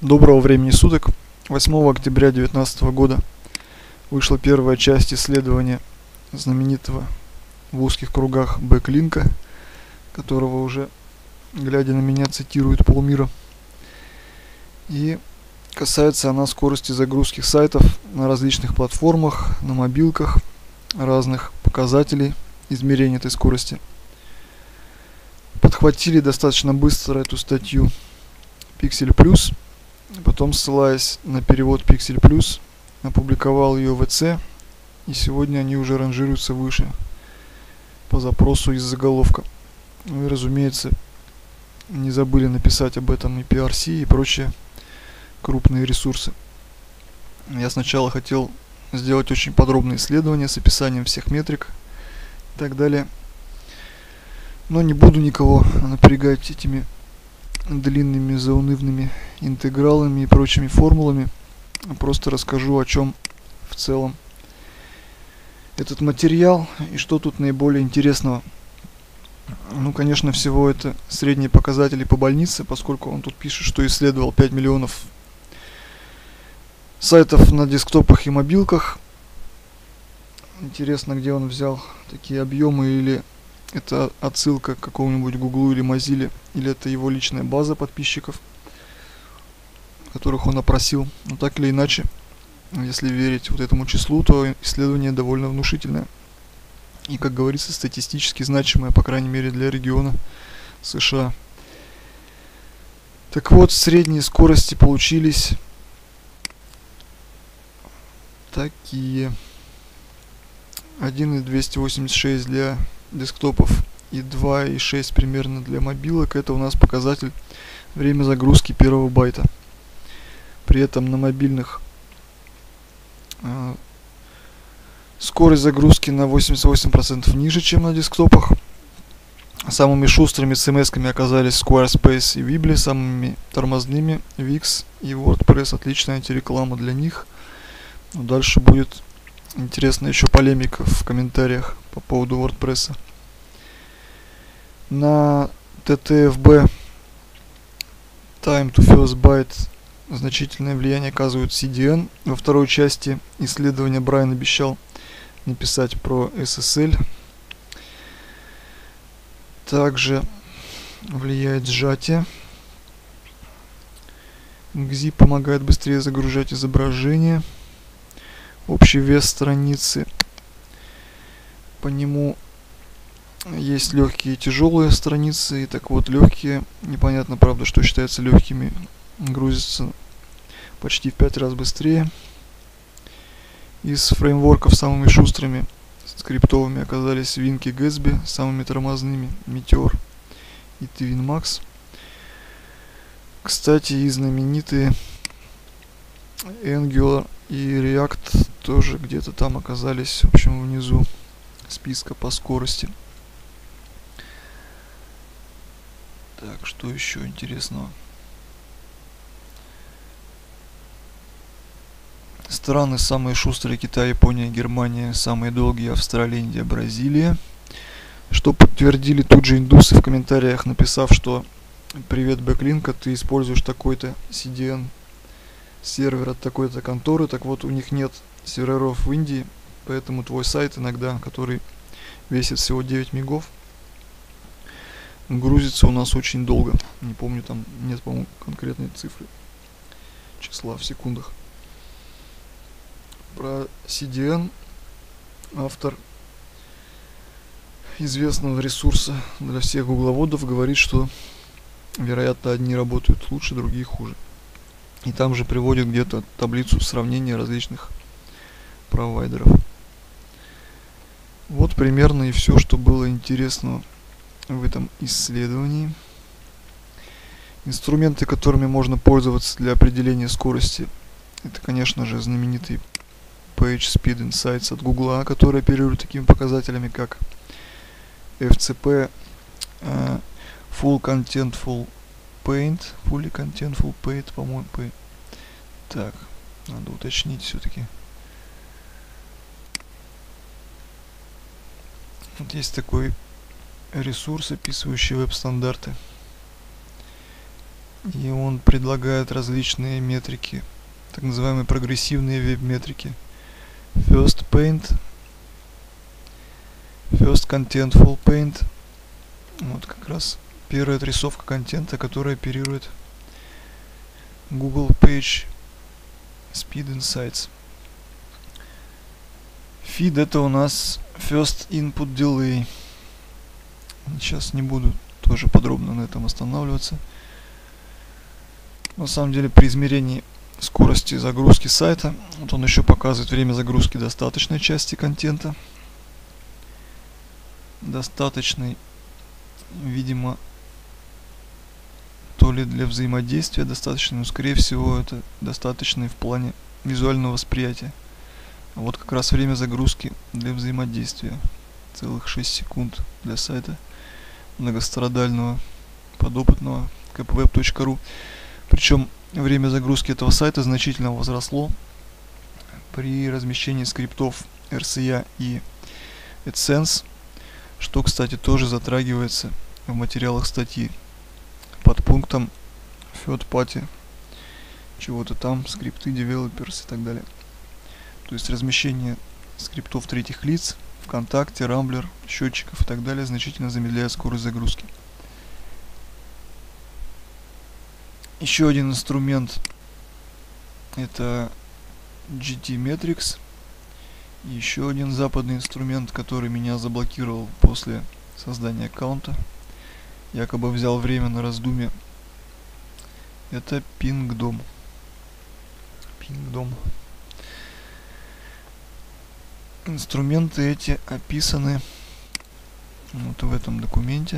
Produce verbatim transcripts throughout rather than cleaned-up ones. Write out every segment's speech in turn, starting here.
Доброго времени суток. восьмого октября две тысячи девятнадцатого года вышла первая часть исследования знаменитого в узких кругах бэклинка, которого уже, глядя на меня, цитирует полмира. И касается она скорости загрузки сайтов на различных платформах, на мобилках, разных показателей измерения этой скорости. Подхватили достаточно быстро эту статью Pixel Plus. Потом, ссылаясь на перевод Pixel Plus, опубликовал ее в ВЦ, и сегодня они уже ранжируются выше по запросу из заголовка. Ну и, разумеется, не забыли написать об этом и пи ар си, и прочие крупные ресурсы. Я сначала хотел сделать очень подробное исследование с описанием всех метрик и так далее, но не буду никого напрягать этими длинными заунывными интегралами и прочими формулами. Просто расскажу, о чем в целом этот материал и что тут наиболее интересного. Ну, конечно, всего это средние показатели по больнице, поскольку он тут пишет, что исследовал пять миллионов сайтов на десктопах и мобилках. Интересно, где он взял такие объемы, или это отсылка к какому-нибудь Гуглу или Mozilla, или это его личная база подписчиков, которых он опросил. Но так или иначе, если верить вот этому числу, то исследование довольно внушительное. И, как говорится, статистически значимое, по крайней мере, для региона США. Так вот, средние скорости получились такие. один и двести восемьдесят шесть для десктопов и два и шесть примерно для мобилок. Это у нас показатель время загрузки первого байта. При этом на мобильных э, скорость загрузки на восемьдесят восемь процентов ниже, чем на десктопах. Самыми шустрыми эс эм эс-ками оказались Squarespace и Weebly, самыми тормозными Wix и WordPress. Отличная антиреклама для них. Но дальше будет интересная еще полемика в комментариях по поводу WordPress. На ти ти эф би Time to First Byte значительное влияние оказывает си ди эн. Во второй части исследования Брайан обещал написать про эс эс эль. Также влияет сжатие. гзип помогает быстрее загружать изображение. Общий вес страницы. По нему есть легкие и тяжелые страницы. И так вот, легкие, непонятно, правда, что считается легкими, грузятся почти в пять раз быстрее. Из фреймворков самыми шустрыми скриптовыми оказались Wink и Gatsby, самыми тормозными Meteor и TwinMax. Кстати, и знаменитые Angular и React тоже где-то там оказались, в общем, внизу списка по скорости. Так, что еще интересного? Страны самые шустрые: Китай, Япония, Германия, самые долгие Австралия, Индия, Бразилия. Что подтвердили тут же индусы в комментариях, написав, что привет, бэклинка, ты используешь такой-то си ди эн сервер от такой-то конторы. Так вот, у них нет серверов в Индии, поэтому твой сайт иногда, который весит всего девять мегов, грузится у нас очень долго. Не помню, там нет, по-моему, конкретной цифры, числа в секундах. Про си ди эн автор известного ресурса для всех гугловодов говорит, что, вероятно, одни работают лучше, другие хуже. И там же приводит где-то таблицу сравнения различных провайдеров. Вот примерно и все, что было интересного в этом исследовании. Инструменты, которыми можно пользоваться для определения скорости, это, конечно же, знаменитый PageSpeed Insights от Google, который оперирует такими показателями, как эф си пи, uh, Full Contentful Paint, Fully Contentful Paint, по-моему, Paint. Так, надо уточнить все-таки. Вот есть такой ресурс, описывающий веб-стандарты. И он предлагает различные метрики, так называемые прогрессивные веб-метрики. First Paint, First Contentful Paint. Вот как раз первая отрисовка контента, которая оперирует Google Page Speed Insights. Feed — это у нас First Input Delay. Сейчас не буду тоже подробно на этом останавливаться. На самом деле при измерении скорости загрузки сайта, вот он еще показывает время загрузки достаточной части контента. Достаточной, видимо, то ли для взаимодействия достаточно, но скорее всего это достаточный в плане визуального восприятия. А вот как раз время загрузки для взаимодействия. Целых шесть секунд для сайта многострадального подопытного кпвеб точка ру. Причем время загрузки этого сайта значительно возросло при размещении скриптов эр си эй и AdSense, что, кстати, тоже затрагивается в материалах статьи под пунктом Third Party, чего-то там, скрипты, developers и так далее. То есть размещение скриптов третьих лиц, ВКонтакте, Рамблер, счетчиков и так далее значительно замедляет скорость загрузки. Еще один инструмент — это джи ти Metrics. Еще один западный инструмент, который меня заблокировал после создания аккаунта, якобы взял время на раздумье, это Pingdom. Pingdom. Инструменты эти описаны вот в этом документе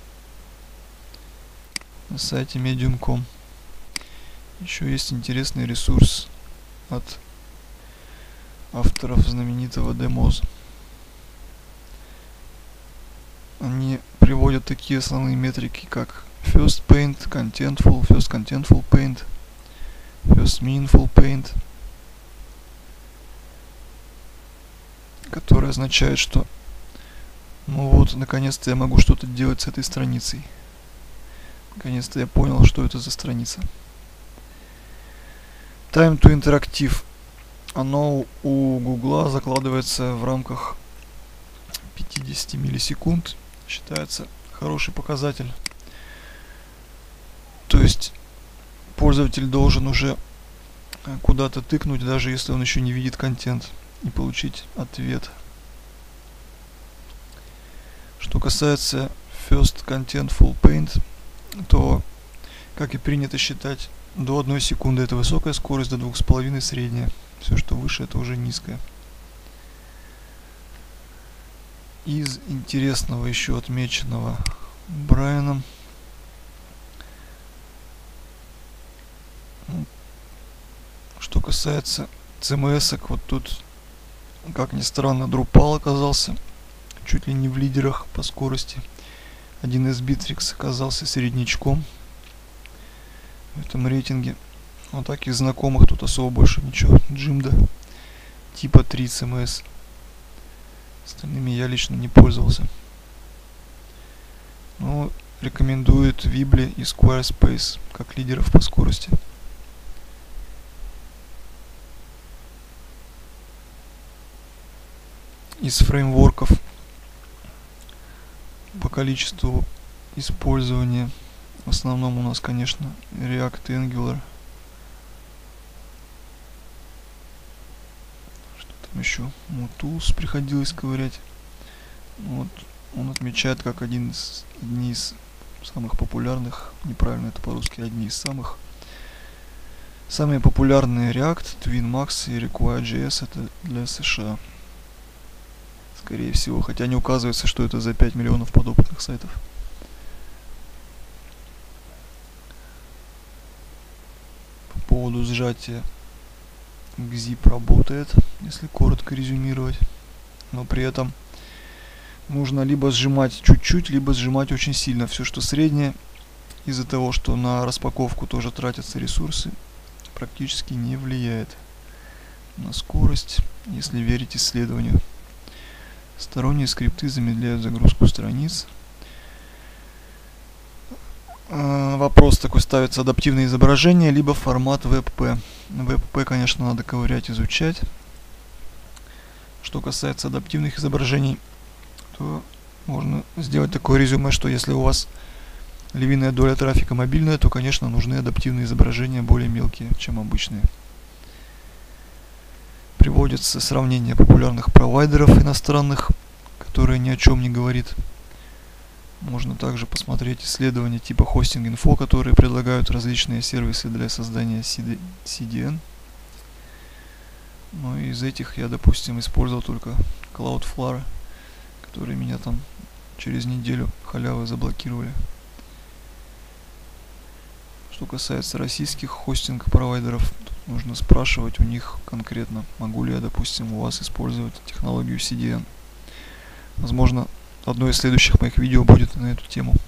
на сайте медиум точка ком. Еще есть интересный ресурс от авторов знаменитого Демоз. Они приводят такие основные метрики, как First Paint, Contentful, First Contentful Paint, First Meaningful Paint, который означает, что ну вот, наконец-то я могу что-то делать с этой страницей. Наконец-то я понял, что это за страница. Time to Interactive. Оно у Гугла закладывается в рамках пятьдесят миллисекунд. Считается хороший показатель. То есть пользователь должен уже куда-то тыкнуть, даже если он еще не видит контент, и получить ответ. Что касается First Contentful Paint, то, как и принято считать, до одной секунды это высокая скорость, до двух с половиной средняя. Все, что выше, это уже низкая. Из интересного еще отмеченного Брайаном, что касается си эм эс-ок, вот тут, как ни странно, Drupal оказался чуть ли не в лидерах по скорости. один эс Bittrex оказался среднячком в этом рейтинге. Вот так из знакомых тут особо больше ничего. Джимда типа три си эм эс. Остальными я лично не пользовался. Но рекомендует Weebly и Squarespace как лидеров по скорости. Из фреймворков по количеству использования в основном у нас, конечно, React и Angular. Что там еще? Motools приходилось ковырять. Вот он отмечает как один из, одни из самых популярных, неправильно это по-русски, одни из самых. Самые популярные React, TwinMax и Require.js — это для США. Скорее всего, хотя не указывается, что это за пять миллионов подопытных сайтов. По поводу сжатия Gzip работает, если коротко резюмировать. Но при этом нужно либо сжимать чуть-чуть, либо сжимать очень сильно. Все, что среднее, из-за того, что на распаковку тоже тратятся ресурсы, практически не влияет на скорость, если верить исследованию. Сторонние скрипты замедляют загрузку страниц. э, вопрос такой ставится: адаптивное изображение либо формат WebP. WebP, конечно, надо ковырять, изучать. Что касается адаптивных изображений, то можно сделать такое резюме, что если у вас львиная доля трафика мобильная, то, конечно, нужны адаптивные изображения более мелкие, чем обычные. Приводится сравнение популярных провайдеров иностранных, которые ни о чем не говорит. Можно также посмотреть исследования типа Hosting Info, которые предлагают различные сервисы для создания си ди эн. Но из этих я, допустим, использовал только Cloudflare, которые меня там через неделю халявы заблокировали. Что касается российских хостинг-провайдеров, нужно спрашивать у них конкретно, могу ли я, допустим, у вас использовать технологию си ди эн. Возможно, одно из следующих моих видео будет на эту тему.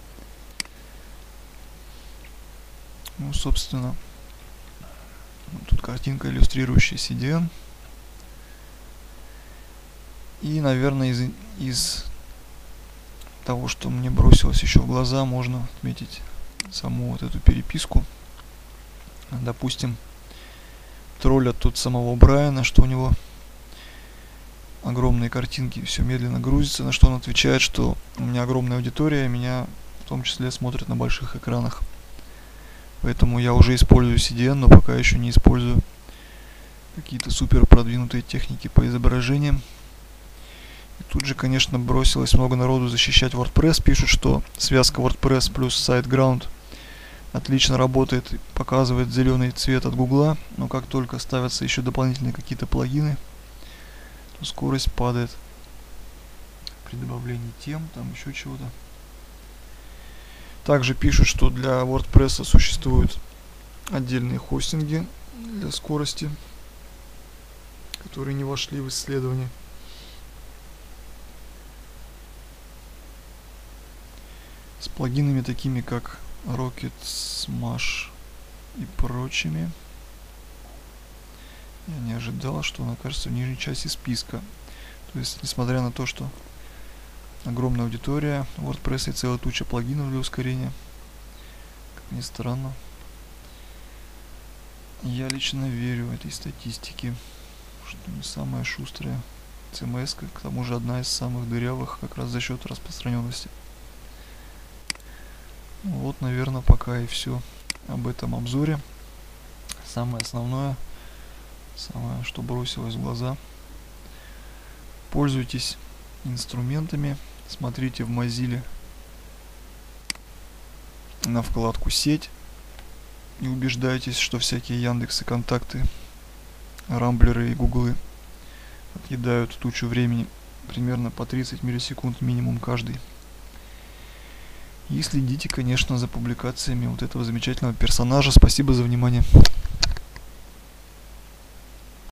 Ну, собственно, тут картинка, иллюстрирующая си ди эн. И, наверное, из, из того, что мне бросилось еще в глаза, можно отметить саму вот эту переписку. Допустим, троллят тут самого Брайана, что у него огромные картинки, все медленно грузится, на что он отвечает, что у меня огромная аудитория, меня в том числе смотрят на больших экранах. Поэтому я уже использую си ди эн, но пока еще не использую какие-то супер продвинутые техники по изображениям. И тут же, конечно, бросилось много народу защищать WordPress. Пишут, что связка WordPress плюс SiteGround отлично работает, показывает зеленый цвет от Гугла, но как только ставятся еще дополнительные какие-то плагины, то скорость падает при добавлении тем, там еще чего-то. Также пишут, что для WordPress существуют отдельные хостинги для скорости, которые не вошли в исследование. С плагинами такими как Rocket Smash и прочими. Я не ожидал, что он окажется в нижней части списка. То есть, несмотря на то, что огромная аудитория WordPress и целая туча плагинов для ускорения, как ни странно, я лично верю этой статистике, что не самая шустрая си эм эс, к тому же одна из самых дырявых, как раз за счет распространенности. Вот, наверное, пока и все об этом обзоре. Самое основное, самое, что бросилось в глаза. Пользуйтесь инструментами, смотрите в Mozilla на вкладку «Сеть» и убеждайтесь, что всякие Яндексы, Контакты, Рамблеры и Гуглы отъедают тучу времени, примерно по тридцать миллисекунд минимум каждый. И следите, конечно, за публикациями вот этого замечательного персонажа. Спасибо за внимание.